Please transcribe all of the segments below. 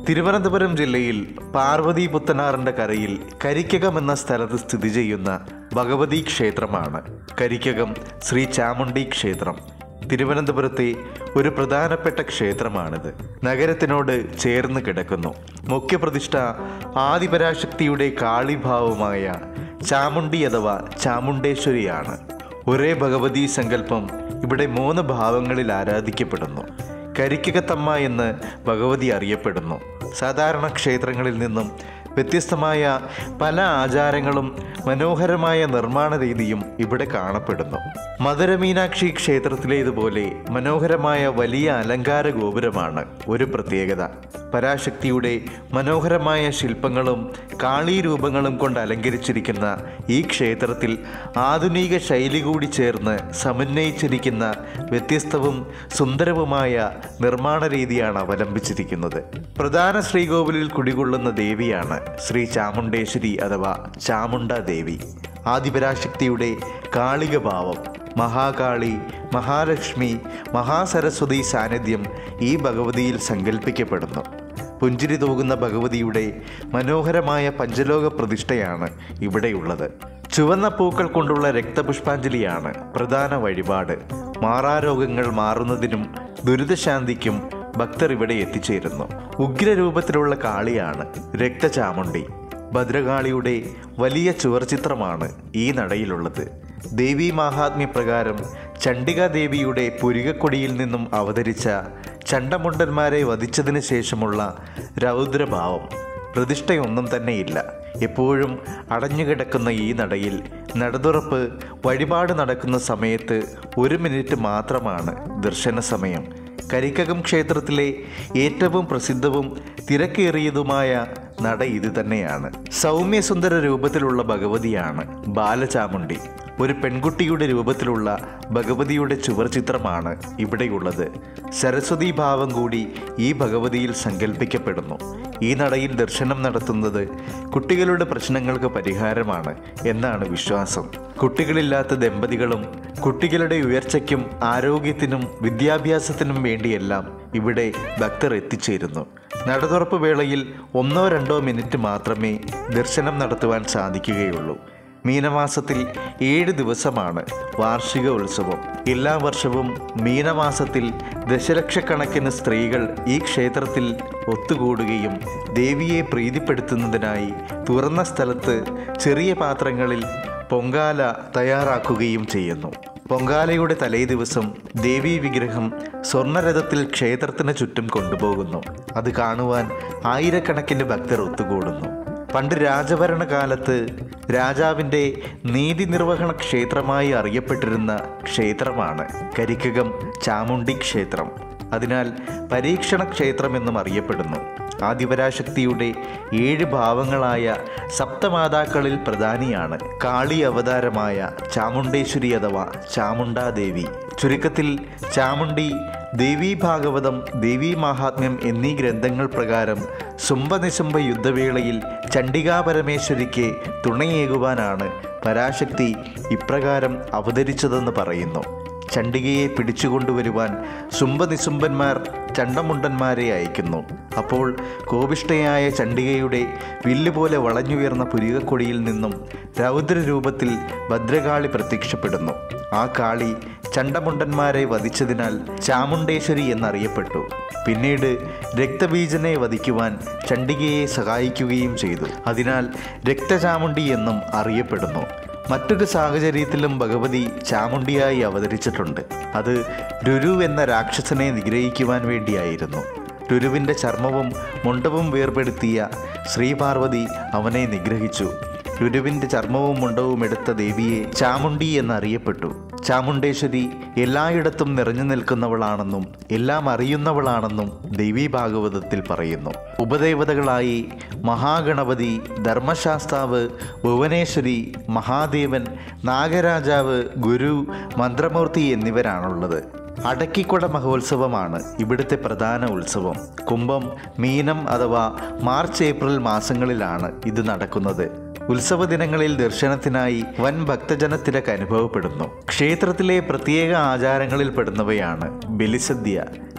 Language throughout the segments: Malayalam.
തിരുവനന്തപുരം ജില്ലയിൽ പാർവതി പുത്തനാറിന്റെ കരയിൽ കരിക്കകം എന്ന സ്ഥലത്ത് സ്ഥിതി ചെയ്യുന്ന ഭഗവതി ക്ഷേത്രമാണ് കരിക്കകം ശ്രീ ചാമുണ്ഡി ക്ഷേത്രം. തിരുവനന്തപുരത്തെ ഒരു പ്രധാനപ്പെട്ട ക്ഷേത്രമാണിത്. നഗരത്തിനോട് ചേർന്ന് കിടക്കുന്നു. മുഖ്യപ്രതിഷ്ഠ ആദിപരാശക്തിയുടെ കാളിഭാവമായ ചാമുണ്ഡി അഥവാ ചാമുണ്ടേശ്വരിയാണ്. ഒരേ ഭഗവതി സങ്കല്പം ഇവിടെ 3 ഭാവങ്ങളിൽ ആരാധിക്കപ്പെടുന്നു. കരിക്കകത്തമ്മ എന്ന് ഭഗവതി അറിയപ്പെടുന്നു. സാധാരണ ക്ഷേത്രങ്ങളിൽ നിന്നും വ്യത്യസ്തമായ പല ആചാരങ്ങളും മനോഹരമായ നിർമ്മാണ രീതിയും ഇവിടെ കാണപ്പെടുന്നു. മധുരമീനാക്ഷി ക്ഷേത്രത്തിലേതുപോലെ മനോഹരമായ വലിയ അലങ്കാര ഗോപുരമാണ് ഒരു പ്രത്യേകത. പരാശക്തിയുടെ മനോഹരമായ ശില്പങ്ങളും കാളീരൂപങ്ങളും കൊണ്ട് അലങ്കരിച്ചിരിക്കുന്ന ഈ ക്ഷേത്രത്തിൽ ആധുനിക ശൈലി കൂടി ചേർന്ന് സമന്വയിച്ചിരിക്കുന്ന വ്യത്യസ്തവും സുന്ദരവുമായ നിർമ്മാണ രീതിയാണ് അവലംബിച്ചിരിക്കുന്നത്. പ്രധാന ശ്രീകോവിലിൽ കുടികൊള്ളുന്ന ദേവിയാണ് ശ്രീ ചാമുണ്ടേശ്വരി അഥവാ ചാമുണ്ട ദേവി. ആദിപരാശക്തിയുടെ കാളിക ഭാവം, മഹാകാളി, മഹാലക്ഷ്മി, മഹാസരസ്വതി സാന്നിധ്യം ഈ ഭഗവതിയിൽ സങ്കല്പിക്കപ്പെടുന്നു. പുഞ്ചിരി തൂകുന്ന ഭഗവതിയുടെ മനോഹരമായ പഞ്ചലോക പ്രതിഷ്ഠയാണ് ഇവിടെയുള്ളത്. ചുവന്ന പൂക്കൾ കൊണ്ടുള്ള രക്തപുഷ്പാഞ്ജലിയാണ് പ്രധാന വഴിപാട്. മാറാരോഗങ്ങൾ മാറുന്നതിനും ദുരിതശാന്തിക്കും ഭക്തർ ഇവിടെ എത്തിച്ചേരുന്നു. ഉഗ്രരൂപത്തിലുള്ള കാളിയാണ് രക്തചാമുണ്ഡി. ഭദ്രകാളിയുടെ വലിയ ചുവർചിത്രമാണ് ഈ നടയിലുള്ളത്. ദേവീ മാഹാത്മ്യപ്രകാരം ചണ്ഡികാദേവിയുടെ പുരികക്കൊടിയിൽ നിന്നും അവതരിച്ച ചണ്ടമുണ്ടന്മാരെ വധിച്ചതിന് ശേഷമുള്ള രൗദ്രഭാവം. പ്രതിഷ്ഠയൊന്നും തന്നെയില്ല. എപ്പോഴും അടഞ്ഞുകിടക്കുന്ന ഈ നടയിൽ നടതുറപ്പ് വഴിപാട് നടക്കുന്ന സമയത്ത് 1 മിനിറ്റ് മാത്രമാണ് ദർശന സമയം. കരിക്കകം ക്ഷേത്രത്തിലെ ഏറ്റവും പ്രസിദ്ധവും തിരക്കേറിയതുമായ നട ഇത് തന്നെയാണ്. സൗമ്യസുന്ദര രൂപത്തിലുള്ള ഭഗവതിയാണ് ബാലചാമുണ്ഡി. ഒരു പെൺകുട്ടിയുടെ രൂപത്തിലുള്ള ഭഗവതിയുടെ ചുവർചിത്രമാണ് ഇവിടെയുള്ളത്. സരസ്വതി ഭാവം കൂടി ഈ ഭഗവതിയിൽ സങ്കല്പിക്കപ്പെടുന്നു. ഈ നടയിൽ ദർശനം നടത്തുന്നത് കുട്ടികളുടെ പ്രശ്നങ്ങൾക്ക് പരിഹാരമാണ് എന്നാണ് വിശ്വാസം. കുട്ടികളില്ലാത്ത ദമ്പതികളും കുട്ടികളുടെ ഉയർച്ചയ്ക്കും ആരോഗ്യത്തിനും വിദ്യാഭ്യാസത്തിനും വേണ്ടിയെല്ലാം ഇവിടെ ഭക്തർ എത്തിച്ചേരുന്നു. നടതുറപ്പ് വേളയിൽ 1-2 മിനിറ്റ് മാത്രമേ ദർശനം നടത്തുവാൻ സാധിക്കുകയുള്ളൂ. മീനമാസത്തിൽ 7 ദിവസമാണ് വാർഷിക ഉത്സവം. എല്ലാ വർഷവും മീനമാസത്തിൽ ദശലക്ഷക്കണക്കിന് സ്ത്രീകൾ ഈ ക്ഷേത്രത്തിൽ ഒത്തുകൂടുകയും ദേവിയെ പ്രീതിപ്പെടുത്തുന്നതിനായി തുറന്ന സ്ഥലത്ത് ചെറിയ പാത്രങ്ങളിൽ പൊങ്കാല തയ്യാറാക്കുകയും ചെയ്യുന്നു. പൊങ്കാലയുടെ തലേ ദിവസം ദേവീ വിഗ്രഹം സ്വർണ്ണരഥത്തിൽ ക്ഷേത്രത്തിന് ചുറ്റും കൊണ്ടുപോകുന്നു. അത് കാണുവാൻ ആയിരക്കണക്കിന് ഭക്തർ ഒത്തുകൂടുന്നു. പണ്ട് രാജഭരണകാലത്ത് രാജാവിൻ്റെ നീതി നിർവഹണ ക്ഷേത്രമായി അറിയപ്പെട്ടിരുന്ന ക്ഷേത്രമാണ് കരിക്കകം ചാമുണ്ഡി ക്ഷേത്രം. അതിനാൽ പരീക്ഷണ ക്ഷേത്രമെന്നും അറിയപ്പെടുന്നു. ആദിപരാശക്തിയുടെ 7 ഭാവങ്ങളായ സപ്തമാതാക്കളിൽ പ്രധാനിയാണ് കാളി അവതാരമായ ചാമുണ്ടേശ്വരി അഥവാ ചാമുണ്ടാദേവി. ചുരുക്കത്തിൽ ചാമുണ്ഡി, ദേവീ ഭാഗവതം, ദേവീ മാഹാത്മ്യം എന്നീ ഗ്രന്ഥങ്ങൾ പ്രകാരം ശുംഭനിശുംഭ യുദ്ധവേളയിൽ ചണ്ഡികാപരമേശ്വരിക്ക് തുണയേകുവാനാണ് പരാശക്തി ഇപ്രകാരം അവതരിച്ചതെന്ന് പറയുന്നു. ചണ്ഡികയെ പിടിച്ചുകൊണ്ടുവരുവാൻ ശുംഭനിശുംഭന്മാർ ചണ്ടമുണ്ടന്മാരെ അയക്കുന്നു. അപ്പോൾ കോപിഷ്ഠയായ ചണ്ഡികയുടെ വില്ലുപോലെ വളഞ്ഞുയർന്ന പുരികക്കൊടിയിൽ നിന്നും രൗദ്രരൂപത്തിൽ ഭദ്രകാളി പ്രത്യക്ഷപ്പെടുന്നു. ആ കാളി ചണ്ടമുണ്ടന്മാരെ വധിച്ചതിനാൽ ചാമുണ്ടേശ്വരി എന്നറിയപ്പെട്ടു. പിന്നീട് രക്തബീജനെ വധിക്കുവാൻ ചണ്ഡികയെ സഹായിക്കുകയും ചെയ്തു. അതിനാൽ രക്തചാമുണ്ഡി എന്നും അറിയപ്പെടുന്നു. മറ്റൊരു സാഹചര്യത്തിലും ഭഗവതി ചാമുണ്ഡിയായി അവതരിച്ചിട്ടുണ്ട്. അത് രുരു എന്ന രാക്ഷസനെ നിഗ്രഹിക്കുവാൻ വേണ്ടിയായിരുന്നു. രുരുവിൻ്റെ ചർമ്മവും മുണ്ടവും വേർപെടുത്തിയ ശ്രീപാർവതി അവനെ നിഗ്രഹിച്ചു. രുരുവിൻ്റെ ചർമ്മവും മുണ്ടവും എടുത്ത ദേവിയെ ചാമുണ്ഡി എന്നറിയപ്പെട്ടു. ചാമുണ്ടേശ്വരി എല്ലായിടത്തും നിറഞ്ഞു നിൽക്കുന്നവളാണെന്നും എല്ലാം അറിയുന്നവളാണെന്നും ദേവീ ഭാഗവതത്തിൽ പറയുന്നു. ഉപദേവതകളായി മഹാഗണപതി, ധർമ്മശാസ്താവ്, ഭുവനേശ്വരി, മഹാദേവൻ, നാഗരാജാവ്, ഗുരു, മന്ത്രമൂർത്തി എന്നിവരാണുള്ളത്. അടക്കിക്കൊട മഹോത്സവമാണ് ഇവിടുത്തെ പ്രധാന ഉത്സവം. കുംഭം, മീനം അഥവാ മാർച്ച്-ഏപ്രിൽ മാസങ്ങളിലാണ് ഇത് നടക്കുന്നത്. ഉത്സവ ദിനങ്ങളിൽ ദർശനത്തിനായി വൻ ഭക്തജനത്തിരക്ക് അനുഭവപ്പെടുന്നു. ക്ഷേത്രത്തിലെ പ്രത്യേക ആചാരങ്ങളിൽ പെടുന്നവയാണ് ബലിസദ്യ.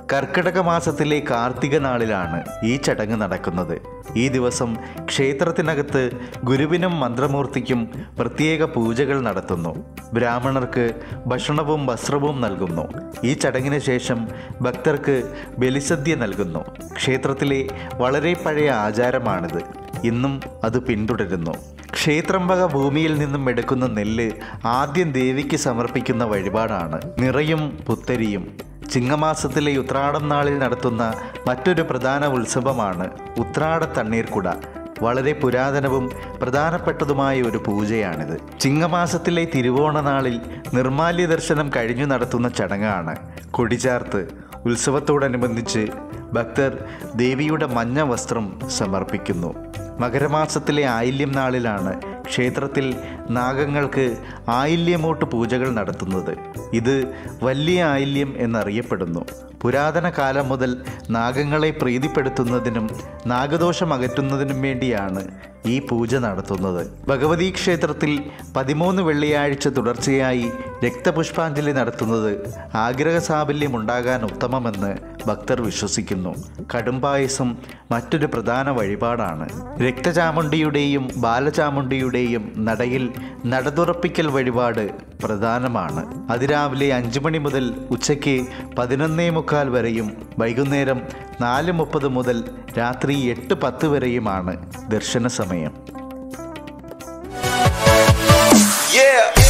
കർക്കിടക മാസത്തിലെ കാർത്തിക നാളിലാണ് ഈ ചടങ്ങ് നടക്കുന്നത്. ഈ ദിവസം ക്ഷേത്രത്തിനകത്ത് ഗുരുവിനും മന്ത്രമൂർത്തിക്കും പ്രത്യേക പൂജകൾ നടത്തുന്നു. ബ്രാഹ്മണർക്ക് ഭക്ഷണവും വസ്ത്രവും നൽകുന്നു. ഈ ചടങ്ങിന് ശേഷം ഭക്തർക്ക് ബലിസദ്യ നൽകുന്നു. ക്ഷേത്രത്തിലെ വളരെ പഴയ ആചാരമാണിത്. ഇന്നും അത് പിന്തുടരുന്നു. ക്ഷേത്രം വക ഭൂമിയിൽ നിന്നും എടുക്കുന്ന നെല്ല് ആദ്യം ദേവിക്ക് സമർപ്പിക്കുന്ന വഴിപാടാണ് നിറയും പുത്തരിയും. ചിങ്ങമാസത്തിലെ ഉത്രാടം നാളിൽ നടത്തുന്ന മറ്റൊരു പ്രധാന ഉത്സവമാണ് ഉത്രാട തണ്ണീർക്കുട. വളരെ പുരാതനവും പ്രധാനപ്പെട്ടതുമായ ഒരു പൂജയാണിത്. ചിങ്ങമാസത്തിലെ തിരുവോണ നാളിൽ നിർമാല്യ ദർശനം കഴിഞ്ഞു നടത്തുന്ന ചടങ്ങാണ് കൊടിചാർത്ത്. ഉത്സവത്തോടനുബന്ധിച്ച് ഭക്തർ ദേവിയുടെ മഞ്ഞ വസ്ത്രം സമർപ്പിക്കുന്നു. മകരമാസത്തിലെ ആയില്യം നാളിലാണ് ക്ഷേത്രത്തിൽ നാഗങ്ങൾക്ക് ആയില്യമൂട്ട് പൂജകൾ നടത്തുന്നത്. ഇത് വലിയ ആയില്യം എന്നറിയപ്പെടുന്നു. പുരാതന കാലം മുതൽ നാഗങ്ങളെ പ്രീതിപ്പെടുത്തുന്നതിനും നാഗദോഷം അകറ്റുന്നതിനും വേണ്ടിയാണ് ഈ പൂജ നടത്തുന്നത്. ഭഗവതി ക്ഷേത്രത്തിൽ 13 വെള്ളിയാഴ്ച തുടർച്ചയായി രക്തപുഷ്പാഞ്ജലി നടത്തുന്നത് ആഗ്രഹ സാഫല്യം ഉണ്ടാകാൻ ഉത്തമമെന്ന് ഭക്തർ വിശ്വസിക്കുന്നു. കടുംപായസം മറ്റൊരു പ്രധാന വഴിപാടാണ്. രക്തചാമുണ്ടിയുടെയും ബാലചാമുണ്ടിയുടെയും നടയിൽ നടതുറപ്പിക്കൽ വഴിപാട് പ്രധാനമാണ്. അതിരാവിലെ 5 മണി മുതൽ ഉച്ചയ്ക്ക് 11:45 വരെയും വൈകുന്നേരം 4:30 മുതൽ രാത്രി 8:10 വരെയുമാണ് ദർശന സമയം.